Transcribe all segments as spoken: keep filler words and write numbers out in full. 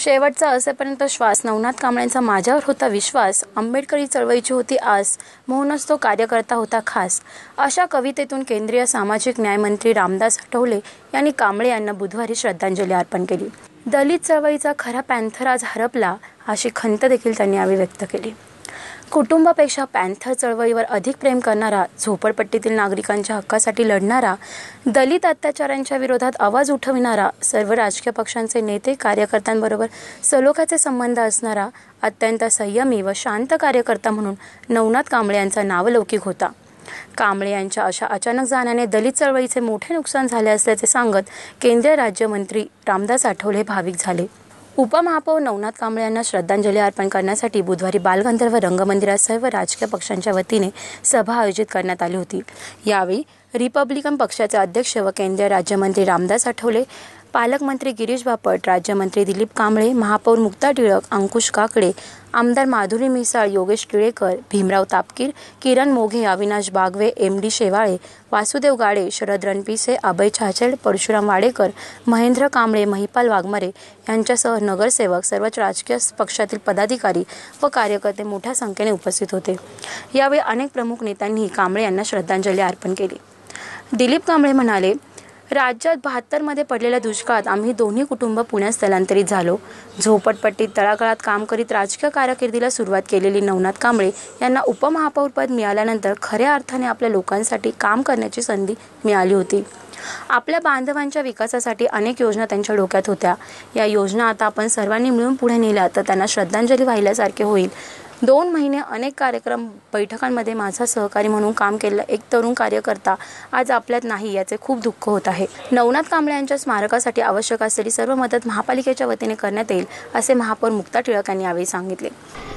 शेवटचा असेपर्यंत श्वास. नवनाथ कांबळेंचा माझ्यावर होता विश्वास. आंबेडकरी चळवळीची होती आस, म्हणूनच तो कार्यकर्ता होता खास. अशा कवितेतून केंद्रीय सामाजिक न्याय मंत्री रामदास आठवले यांनी कांबळे यांना बुधवारी श्रद्धांजली अर्पण केली. दलित चळवळीचा खरा पॅन्थर आज हरपला, अशी खंत देखील त्यांनी यावेळी व्यक्त केली. कुटुंबापेक्षा पॅन्थर चळवळीवर अधिक प्रेम करणारा, झोपडपट्टीतील नागरिकांच्या हक्कासाठी लढणारा, दलित अत्याचारांच्या विरोधात आवाज उठविणारा, सर्व राजकीय पक्षांचे नेते कार्यकर्त्यांबरोबर सलोख्याचे संबंध असणारा, अत्यंत संयमी व शांत कार्यकर्ता म्हणून नवनाथ कांबळे यांचा नावलौकिक होता. कांबळे यांच्या अशा अचानक जाण्याने दलित चळवळीचे मोठे नुकसान झाले असल्याचे सांगत केंद्रीय राज्यमंत्री रामदास आठवले भाविक झाले. उपमहापौर नवनाथ कांबळे यांना श्रद्धांजली अर्पण करण्यासाठी बुधवारी बालगंधर्व रंगमंदिरात सर्व राजकीय पक्षांच्या वतीने सभा आयोजित करण्यात आली होती. यावेळी रिपब्लिकन पक्षाचे अध्यक्ष व केंद्रीय राज्यमंत्री रामदास आठवले, पालकमंत्री गिरीश बापट, राज्यमंत्री दिलीप कांबळे, महापौर मुक्ता टिळक, अंकुश काकडे, आमदार माधुरी मिसाळ, योगेश टिळेकर, भीमराव तापकीर, किरण मोघे, अविनाश बागवे, एम डी शेवाळे, वासुदेव गाडे, शरद रणपिसे, अभय छाछेड, परशुराम वाडेकर, महेंद्र कांबळे, महिपाल वाघमारे यांच्यासह नगरसेवक, सर्वच राजकीय पक्षातील पदाधिकारी व कार्यकर्ते मोठ्या संख्येने उपस्थित होते. यावेळी अनेक प्रमुख नेत्यांनी कांबळे यांना श्रद्धांजली अर्पण केली. दिलीप कांबळे म्हणाले, राज्यात बहात्तर मध्ये पडलेल्या दुष्काळात आम्ही दोन्ही कुटुंब पुण्यात स्थलांतरित झालो. झोपडपट्टीत तळागाळात काम करीत राजकीय कारकिर्दीला सुरुवात केलेली नवनाथ कांबळे यांना उपमहापौरपद मिळाल्यानंतर खऱ्या अर्थाने आपल्या लोकांसाठी काम करण्याची संधी मिळाली होती. आपल्या बांधवांच्या विकासासाठी अनेक योजना त्यांच्या डोक्यात होत्या. या योजना आता आपण सर्वांनी मिळून पुढे नेल्या तर त्यांना श्रद्धांजली वाहिल्यासारखे होईल. दोन महिने अनेक कार्यक्रम बैठकांमध्ये माझा सहकारी म्हणून काम केलेला एक तरुण कार्यकर्ता आज आपल्यात नाही, याचे खूप दुःख होत आहे. नवनाथ कांबळे यांच्या स्मारकासाठी आवश्यक असलेली सर्व मदत महापालिकेच्या वतीने करण्यात येईल, असे महापौर मुक्ता टिळक यांनी यावेळी सांगितले.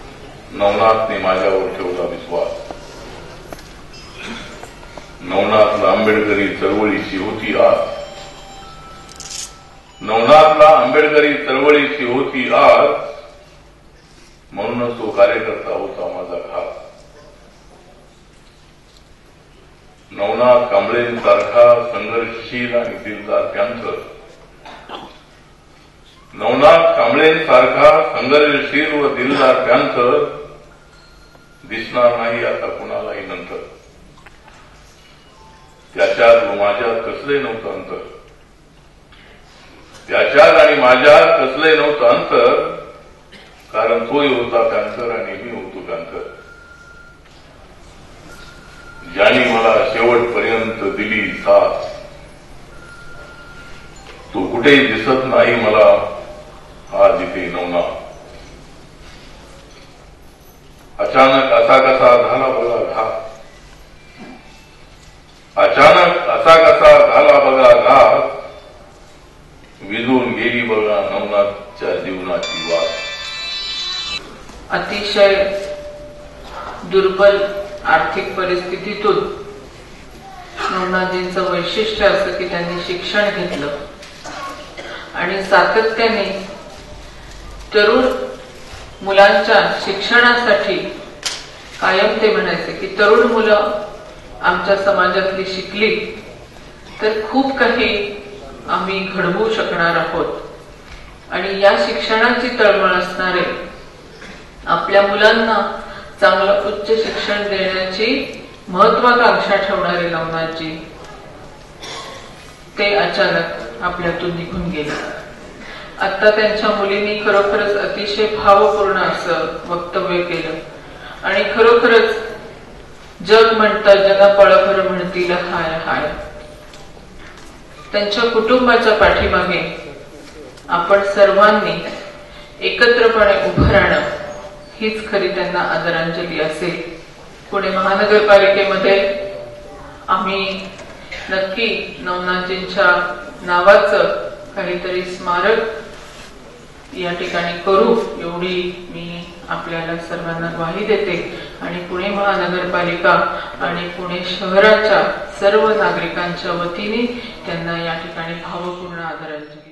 नवनाथने माझ्यावर ठेवला विश्वास. नवनाथला आंबेडकरी चळवळीची होती आस. नवनाथला आंबेडकरी चळवळीची होती आस, म्हणूनच तो कार्यकर्ता होता माझा खास. नवनाथ कांबळेंसारखा संघर्षशील आणि दिलदार पॅन्थर, नवनाथ कांबळेंसारखा संघर्षशील व दिलदार पॅन्थर दिसणार नाही आता कुणालाही नंतर. त्याच्यात व माझ्यात कसले नव्हतं अंतर. त्याच्यात आणि माझ्यात कसले नव्हतं अंतर, कारण तोही होता पॅन्थर आणि मी होतो पॅन्थर. ज्याने मला शेवटपर्यंत दिली साथ, तो कुठेही दिसत नाही मला आज इथे नवनाथ. अचानक असा कसा झाला बघा घात. अचानक असा कसा झाला बघा घात. विजून गेली बघा नवनाथच्या जीवनाची वाट. अतिशय दुर्बल आर्थिक परिस्थितीतून नवनाथजींचं वैशिष्ट्य असं की त्यांनी शिक्षण घेतलं आणि सातत्याने तरुण मुलांच्या शिक्षणासाठी कायम ते म्हणायचे की तरुण मुलं आमच्या समाजातली शिकली तर खूप काही आम्ही घडवू शकणार आहोत. आणि या शिक्षणाची तळमळ असणारे, आपल्या मुलांना चांगलं उच्च शिक्षण देण्याची महत्वाकांक्षा ठेवणारे नवनाथजी ते अचानक आपल्यातून निघून गेले. आता त्यांच्या मुलींनी खरोखरच अतिशय भावपूर्ण असं वक्तव्य केलं आणि खरोखरच जग म्हणतं जगा पळभर म्हणतील हाय हाय. त्यांच्या कुटुंबाच्या पाठीमागे आपण सर्वांनी एकत्रपणे उभं राहणं हीच खरी त्यांना आदरांजली असेल. पुणे महानगरपालिकेमध्ये आम्ही नक्की नवनाथजींच्या नावाचं काहीतरी स्मारक या ठिकाणी करू, एवढी मी आपल्याला सर्वांना ग्वाही देते. आणि पुणे महानगरपालिका आणि पुणे शहराच्या सर्व नागरिकांच्या वतीने त्यांना या ठिकाणी भावपूर्ण आदरांजली